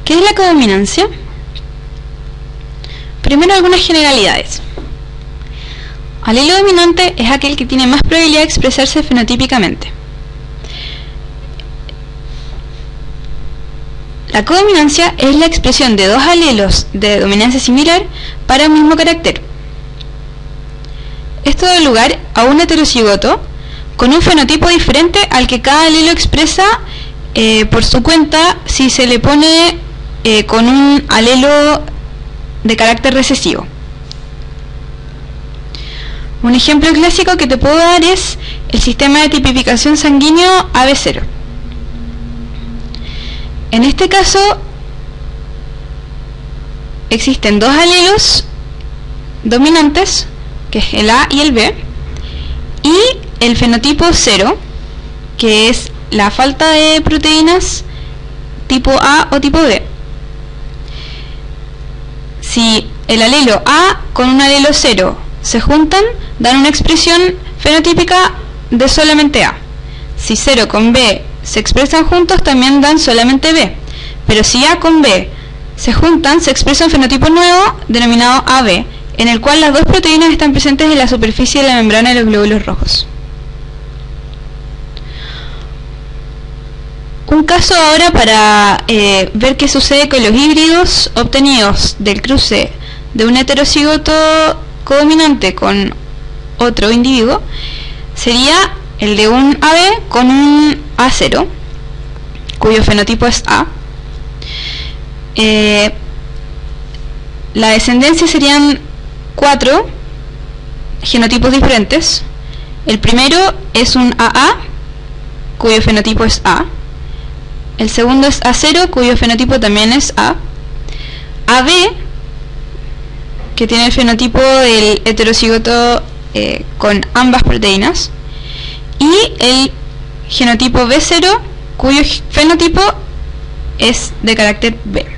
¿Qué es la codominancia? Primero, algunas generalidades. Alelo dominante es aquel que tiene más probabilidad de expresarse fenotípicamente. La codominancia es la expresión de dos alelos de dominancia similar para un mismo carácter. Esto da lugar a un heterocigoto con un fenotipo diferente al que cada alelo expresa por su cuenta si se le pone con un alelo de carácter recesivo. Un ejemplo clásico que te puedo dar es el sistema de tipificación sanguíneo AB0. En este caso existen dos alelos dominantes, que es el A y el B, y el fenotipo 0, que es la falta de proteínas tipo A o tipo B. Si el alelo A con un alelo 0 se juntan, dan una expresión fenotípica de solamente A. Si 0 con B se expresan juntos, también dan solamente B. Pero si A con B se juntan, se expresa un fenotipo nuevo denominado AB, en el cual las dos proteínas están presentes en la superficie de la membrana de los glóbulos rojos. Un caso ahora para ver qué sucede con los híbridos obtenidos del cruce de un heterocigoto codominante con otro individuo sería el de un AB con un A0, cuyo fenotipo es A. La descendencia serían 4 genotipos diferentes. El primero es un AA, cuyo fenotipo es A. El segundo es A0, cuyo fenotipo también es A. AB, que tiene el fenotipo del heterocigoto con ambas proteínas. Y el genotipo B0, cuyo fenotipo es de carácter B.